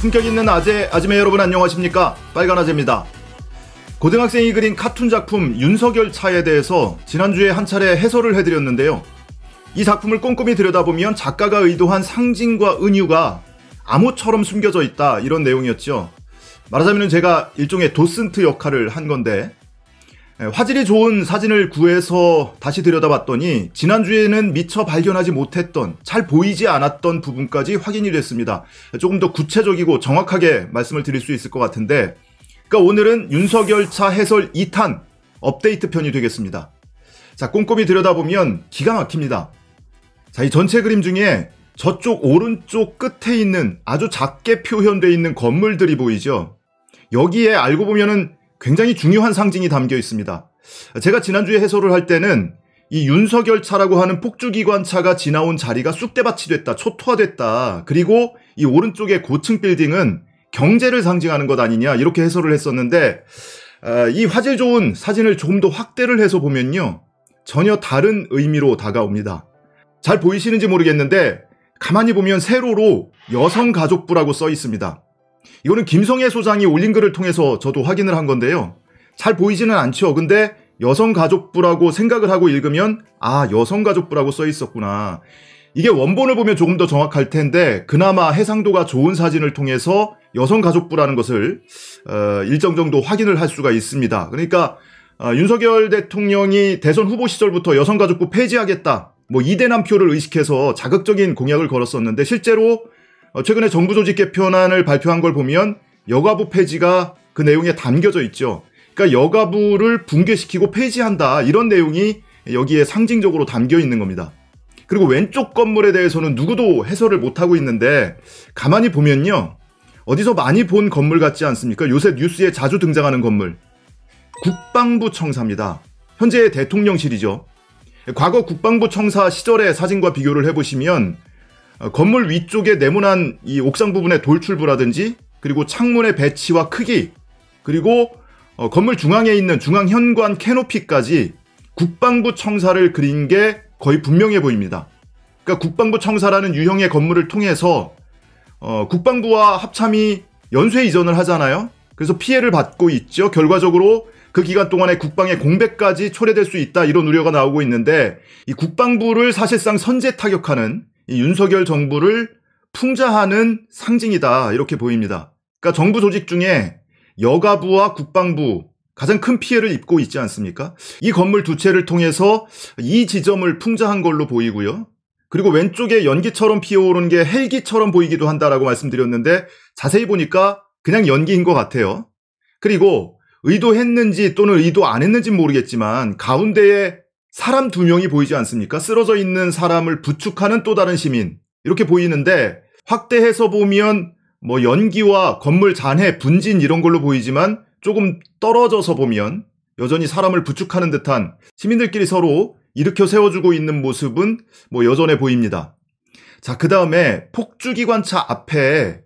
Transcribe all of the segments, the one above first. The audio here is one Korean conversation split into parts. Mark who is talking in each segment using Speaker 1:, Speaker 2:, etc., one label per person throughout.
Speaker 1: 품격 있는 아재, 아지매 여러분 안녕하십니까? 빨간 아재입니다. 고등학생이 그린 카툰 작품 윤석열 차에 대해서 지난주에 한 차례 해설을 해드렸는데요. 이 작품을 꼼꼼히 들여다보면 작가가 의도한 상징과 은유가 암호처럼 숨겨져 있다, 이런 내용이었죠. 말하자면 제가 일종의 도슨트 역할을 한 건데, 화질이 좋은 사진을 구해서 다시 들여다봤더니 지난주에는 미처 발견하지 못했던, 잘 보이지 않았던 부분까지 확인이 됐습니다. 조금 더 구체적이고 정확하게 말씀을 드릴 수 있을 것 같은데, 그러니까 오늘은 윤석열 차 해설 2탄 업데이트 편이 되겠습니다. 자, 꼼꼼히 들여다보면 기가 막힙니다. 자, 이 전체 그림 중에 저쪽 오른쪽 끝에 있는 아주 작게 표현되어 있는 건물들이 보이죠. 여기에 알고 보면은 굉장히 중요한 상징이 담겨 있습니다. 제가 지난주에 해설을 할 때는 이 윤석열 차라고 하는 폭주기관차가 지나온 자리가 쑥대밭이 됐다, 초토화됐다. 그리고 이 오른쪽의 고층 빌딩은 경제를 상징하는 것 아니냐, 이렇게 해설을 했었는데, 이 화질 좋은 사진을 조금 더 확대를 해서 보면요, 전혀 다른 의미로 다가옵니다. 잘 보이시는지 모르겠는데 가만히 보면 세로로 여성가족부라고 써 있습니다. 이거는 김성애 소장이 올린 글을 통해서 저도 확인을 한 건데요. 잘 보이지는 않죠. 근데 여성가족부라고 생각을 하고 읽으면 아, 여성가족부라고 써 있었구나. 이게 원본을 보면 조금 더 정확할 텐데 그나마 해상도가 좋은 사진을 통해서 여성가족부라는 것을 일정 정도 확인을 할 수가 있습니다. 그러니까 윤석열 대통령이 대선 후보 시절부터 여성가족부 폐지하겠다, 뭐 이대남표를 의식해서 자극적인 공약을 걸었었는데 실제로 최근에 정부 조직 개편안을 발표한 걸 보면 여가부 폐지가 그 내용에 담겨져 있죠. 그러니까 여가부를 붕괴시키고 폐지한다, 이런 내용이 여기에 상징적으로 담겨 있는 겁니다. 그리고 왼쪽 건물에 대해서는 누구도 해설을 못하고 있는데 가만히 보면요, 어디서 많이 본 건물 같지 않습니까? 요새 뉴스에 자주 등장하는 건물, 국방부 청사입니다. 현재의 대통령실이죠. 과거 국방부 청사 시절의 사진과 비교를 해보시면 건물 위쪽에 네모난 이 옥상 부분의 돌출부라든지, 그리고 창문의 배치와 크기, 그리고 건물 중앙에 있는 중앙 현관 캐노피까지 국방부 청사를 그린 게 거의 분명해 보입니다. 그러니까 국방부 청사라는 유형의 건물을 통해서 국방부와 합참이 연쇄 이전을 하잖아요. 그래서 피해를 받고 있죠. 결과적으로 그 기간 동안에 국방의 공백까지 초래될 수 있다, 이런 우려가 나오고 있는데, 이 국방부를 사실상 선제 타격하는 이 윤석열 정부를 풍자하는 상징이다, 이렇게 보입니다. 그러니까 정부 조직 중에 여가부와 국방부 가장 큰 피해를 입고 있지 않습니까? 이 건물 두 채를 통해서 이 지점을 풍자한 걸로 보이고요. 그리고 왼쪽에 연기처럼 피어오르는 게 헬기처럼 보이기도 한다라고 말씀드렸는데 자세히 보니까 그냥 연기인 것 같아요. 그리고 의도했는지 또는 의도 안 했는지는 모르겠지만 가운데에 사람 두 명이 보이지 않습니까? 쓰러져 있는 사람을 부축하는 또 다른 시민, 이렇게 보이는데 확대해서 보면 뭐 연기와 건물 잔해, 분진 이런 걸로 보이지만 조금 떨어져서 보면 여전히 사람을 부축하는 듯한 시민들끼리 서로 일으켜 세워주고 있는 모습은 뭐 여전해 보입니다. 자, 그 다음에 폭주기관차 앞에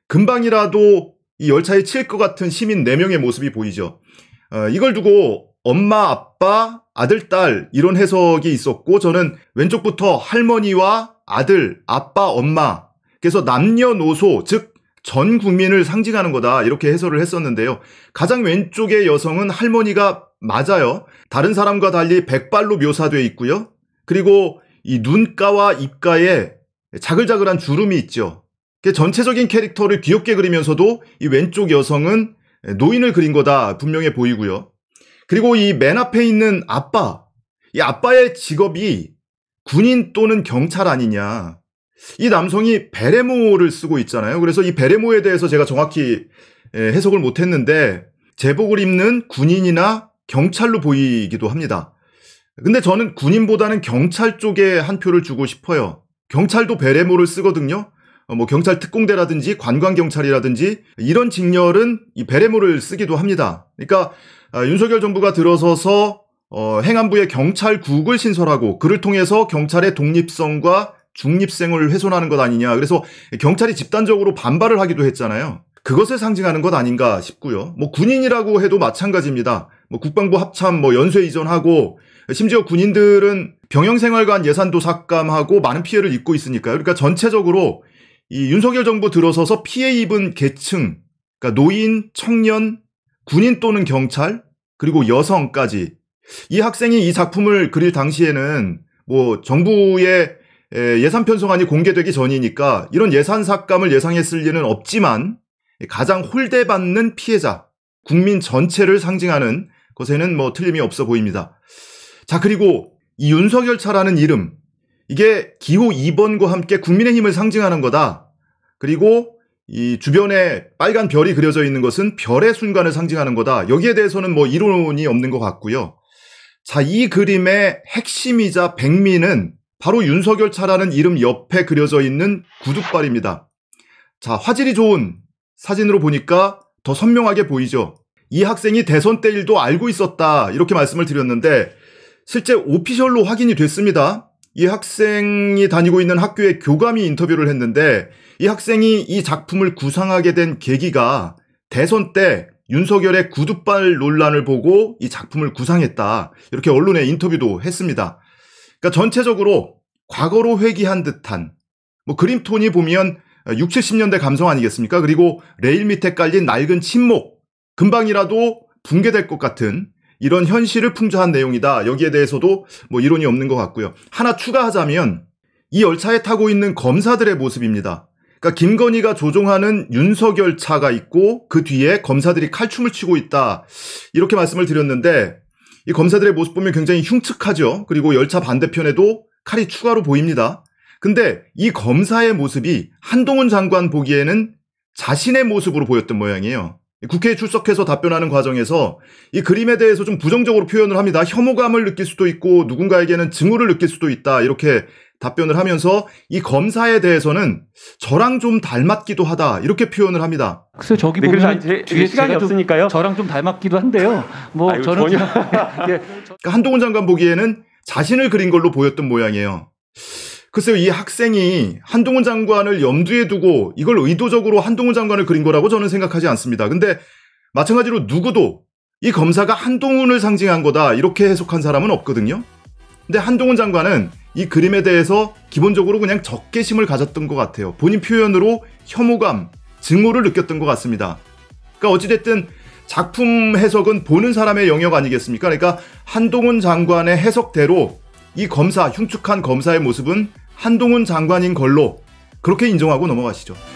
Speaker 1: 금방이라도 이 열차에 칠 것 같은 시민 4명의 모습이 보이죠. 이걸 두고 엄마, 아빠, 아들, 딸 이런 해석이 있었고, 저는 왼쪽부터 할머니와 아들, 아빠, 엄마, 그래서 남녀노소, 즉 전 국민을 상징하는 거다, 이렇게 해설을 했었는데요. 가장 왼쪽의 여성은 할머니가 맞아요. 다른 사람과 달리 백발로 묘사되어 있고요. 그리고 이 눈가와 입가에 자글자글한 주름이 있죠. 전체적인 캐릭터를 귀엽게 그리면서도 이 왼쪽 여성은 노인을 그린 거다 분명해 보이고요. 그리고 이 맨 앞에 있는 아빠, 이 아빠의 직업이 군인 또는 경찰 아니냐. 이 남성이 베레모를 쓰고 있잖아요. 그래서 이 베레모에 대해서 제가 정확히 해석을 못했는데 제복을 입는 군인이나 경찰로 보이기도 합니다. 근데 저는 군인보다는 경찰 쪽에 한 표를 주고 싶어요. 경찰도 베레모를 쓰거든요. 뭐 경찰 특공대라든지 관광경찰이라든지 이런 직렬은 이 베레모를 쓰기도 합니다. 그러니까 윤석열 정부가 들어서서 행안부의 경찰국을 신설하고 그를 통해서 경찰의 독립성과 중립성을 훼손하는 것 아니냐. 그래서 경찰이 집단적으로 반발을 하기도 했잖아요. 그것을 상징하는 것 아닌가 싶고요. 뭐 군인이라고 해도 마찬가지입니다. 뭐 국방부 합참 뭐 연쇄 이전하고 심지어 군인들은 병영생활관 예산도 삭감하고 많은 피해를 입고 있으니까요. 그러니까 전체적으로 이 윤석열 정부 들어서서 피해 입은 계층, 그러니까 노인, 청년, 군인 또는 경찰, 그리고 여성까지 이 학생이 이 작품을 그릴 당시에는 뭐 정부의 예산 편성안이 공개되기 전이니까 이런 예산 삭감을 예상했을 리는 없지만 가장 홀대받는 피해자, 국민 전체를 상징하는 것에는 뭐 틀림이 없어 보입니다. 자, 그리고 이 윤석열 차라는 이름, 이게 기호 2번과 함께 국민의힘을 상징하는 거다. 그리고 이 주변에 빨간 별이 그려져 있는 것은 별의 순간을 상징하는 거다. 여기에 대해서는 뭐 이론이 없는 것 같고요. 자, 이 그림의 핵심이자 백미는 바로 윤석열 차라는 이름 옆에 그려져 있는 구둣발입니다. 자, 화질이 좋은 사진으로 보니까 더 선명하게 보이죠. 이 학생이 대선 때 일도 알고 있었다, 이렇게 말씀을 드렸는데 실제 오피셜로 확인이 됐습니다. 이 학생이 다니고 있는 학교의 교감이 인터뷰를 했는데 이 학생이 이 작품을 구상하게 된 계기가 대선 때 윤석열의 구둣발 논란을 보고 이 작품을 구상했다, 이렇게 언론에 인터뷰도 했습니다. 그러니까 전체적으로 과거로 회귀한 듯한, 뭐 그림 톤이 보면 60, 70년대 감성 아니겠습니까? 그리고 레일 밑에 깔린 낡은 침목, 금방이라도 붕괴될 것 같은 이런 현실을 풍자한 내용이다. 여기에 대해서도 뭐 이론이 없는 것 같고요. 하나 추가하자면 이 열차에 타고 있는 검사들의 모습입니다. 그러니까 김건희가 조종하는 윤석열 차가 있고 그 뒤에 검사들이 칼춤을 추고 있다, 이렇게 말씀을 드렸는데 이 검사들의 모습 보면 굉장히 흉측하죠. 그리고 열차 반대편에도 칼이 추가로 보입니다. 근데 이 검사의 모습이 한동훈 장관 보기에는 자신의 모습으로 보였던 모양이에요. 국회에 출석해서 답변하는 과정에서 이 그림에 대해서 좀 부정적으로 표현을 합니다. 혐오감을 느낄 수도 있고 누군가에게는 증오를 느낄 수도 있다, 이렇게 답변을 하면서 이 검사에 대해서는 저랑 좀 닮았기도 하다, 이렇게 표현을 합니다.
Speaker 2: 글쎄 저기 보면 뒤에 시간이 없으니까요. 저랑 좀 닮았기도 한데요. 뭐 아이고, 저는
Speaker 1: 그러니까 한동훈 장관 보기에는 자신을 그린 걸로 보였던 모양이에요. 글쎄요, 이 학생이 한동훈 장관을 염두에 두고 이걸 의도적으로 한동훈 장관을 그린 거라고 저는 생각하지 않습니다. 근데 마찬가지로 누구도 이 검사가 한동훈을 상징한 거다, 이렇게 해석한 사람은 없거든요. 근데 한동훈 장관은 이 그림에 대해서 기본적으로 그냥 적개심을 가졌던 것 같아요. 본인 표현으로 혐오감, 증오를 느꼈던 것 같습니다. 그러니까 어찌됐든 작품 해석은 보는 사람의 영역 아니겠습니까? 그러니까 한동훈 장관의 해석대로 이 검사, 흉측한 검사의 모습은 한동훈 장관인 걸로 그렇게 인정하고 넘어가시죠.